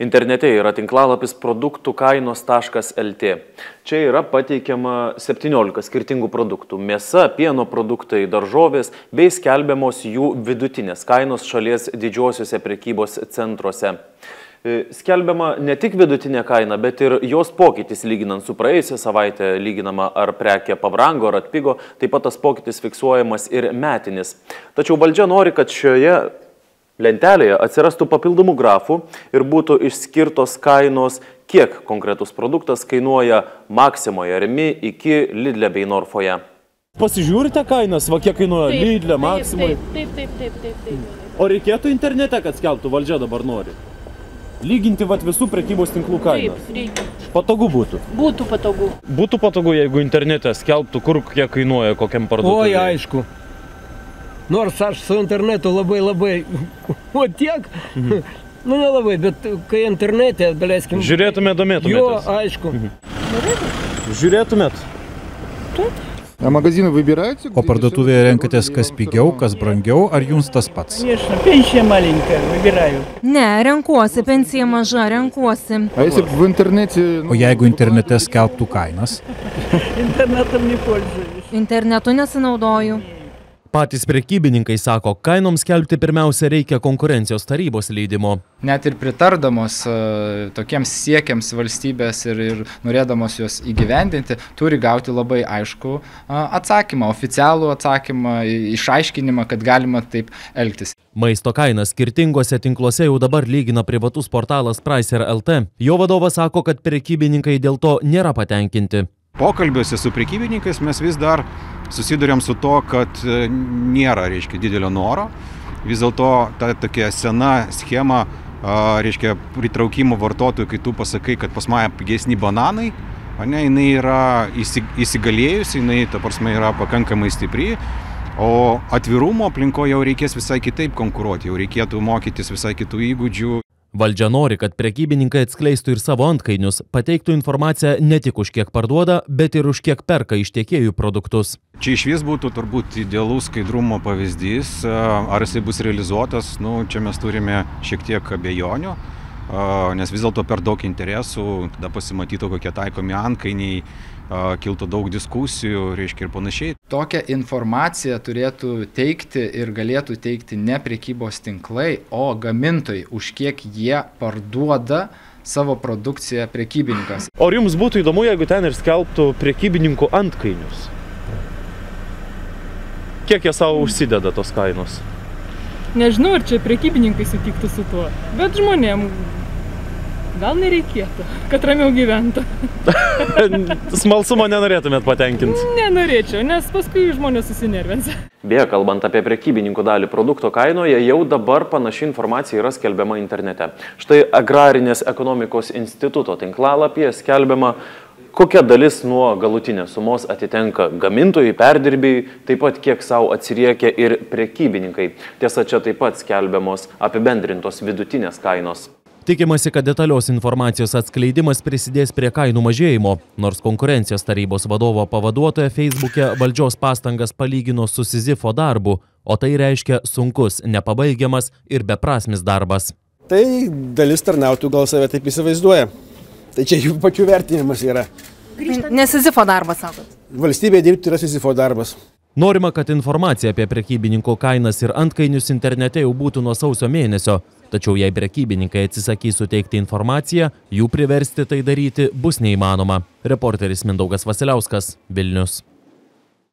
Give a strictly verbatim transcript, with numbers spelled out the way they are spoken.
Internete yra tinklalapis produktų kainos taškas lt. Čia yra pateikiama septyniolika skirtingų produktų – mėsa, pieno produktai, daržovės bei skelbiamos jų vidutinės kainos šalies didžiosiuose prekybos centruose. Skelbiama ne tik vidutinė kaina, bet ir jos pokytis lyginant su praėjusią savaitę, lyginama ar prekė pabrango ar atpigo, taip pat tas pokytis fiksuojamas ir metinis. Tačiau valdžia nori, kad šioje lentelėje atsirastų papildomų grafų ir būtų išskirtos kainos, kiek konkretus produktas kainuoja Maksimoje, Rimi iki Lidle bei Norfoje. Pasižiūrite kainas, va kiek kainuoja Lidle, Maksimoje? Taip, taip, taip, taip, taip. O reikėtų internete, kad skelbtų, valdžia dabar nori? Lyginti vat visų prekybos tinklų kainas. Taip, reikia. Patogu būtų? Būtų patogu. Būtų patogu, jeigu internete skelbtų, kur kiek kainuoja, kokiam parduotuvėje. Oi, aišku. Nors aš su internetu labai labai, o tiek, mhm. nu nelabai, bet kai internete, daleiskim... Žiūrėtume, domėtumėtės? Jo, aišku. Mhm. Žiūrėtumėt? Taip. O parduotuvėje renkatės kas pigiau, kas brangiau, ar jums tas pats? Конечно, pensija malinka, vybiraju. Ne, renkuosi, pensija maža, renkuosi. O jeigu internete skelbtų kainas? Internetam nepolžiūrėjus. Internetu nesinaudoju. Patys prekybininkai sako, kainoms skelbti pirmiausia reikia konkurencijos tarybos leidimo. Net ir pritardamos uh, tokiems siekiams valstybės ir, ir norėdamos juos įgyvendinti, turi gauti labai aišku uh, atsakymą, oficialų atsakymą, išaiškinimą, kad galima taip elgtis. Maisto kainas skirtingose tinkluose jau dabar lygina privatus portalas Pricer taškas lt. Jo vadovas sako, kad prekybininkai dėl to nėra patenkinti. Pokalbiuose su prekybininkais mes vis dar susiduriam su to, kad nėra, reiškia, didelio noro. Vis dėlto ta tokia sena schema, reiškia, pritraukimo vartotojų, kai tu pasakai, kad pas mane pigesni bananai, ne, jinai yra įsigalėjusi, jinai, ta prasme, yra pakankamai stipri, o atvirumo aplinkoje jau reikės visai kitaip konkuruoti, jau reikėtų mokytis visai kitų įgūdžių. Valdžia nori, kad prekybininkai atskleistų ir savo antkainius, pateiktų informaciją ne tik už kiek parduoda, bet ir už kiek perka iš tiekėjų produktus. Čia išvis būtų turbūt idealus skaidrumo pavyzdys, ar jisai bus realizuotas, nu, čia mes turime šiek tiek abejonių, nes vis dėlto per daug interesų, tada pasimatytų kokie taikomi antkainiai, kiltų daug diskusijų, reiškia, ir panašiai. Tokią informaciją turėtų teikti ir galėtų teikti ne prekybos tinklai, o gamintojai, už kiek jie parduoda savo produkciją prekybininkams. O ar jums būtų įdomu, jeigu ten ir skelbtų prekybininkų antkainius? Kiek jie savo užsideda tos kainos? Nežinau, ar čia prekybininkai sutiktų su tuo, bet žmonėm gal nereikėtų, kad ramiau gyventų. Smalsumo nenorėtumėt patenkinti? Nenorėčiau, nes paskui žmonės susinervins. Beje, kalbant apie prekybininkų dalį produkto kainoje, jau dabar panaši informacija yra skelbiama internete. Štai Agrarinės ekonomikos instituto tinklalapyje skelbiama, kokia dalis nuo galutinės sumos atitenka gamintojai, perdirbėjai, taip pat kiek savo atsiriekia ir prekybininkai. Tiesa, čia taip pat skelbiamos apibendrintos vidutinės kainos. Tikimasi, kad detalios informacijos atskleidimas prisidės prie kainų mažėjimo, nors konkurencijos tarybos vadovo pavaduotoja Facebook'e valdžios pastangas palygino su Sizifo darbu, o tai reiškia sunkus, nepabaigiamas ir beprasmis darbas. Tai dalis tarnautojų gal save taip įsivaizduoja. Tai čia jų pačių vertinimas yra. Ne Sizifo darbas, sakot? Valstybėje dirbti yra Sizifo darbas. Norima, kad informacija apie prekybininko kainas ir antkainius internete jau būtų nuo sausio mėnesio. Tačiau jei prekybininkai atsisakys suteikti informaciją, jų priversti tai daryti bus neįmanoma. Reporteris Mindaugas Vasiliauskas, Vilnius.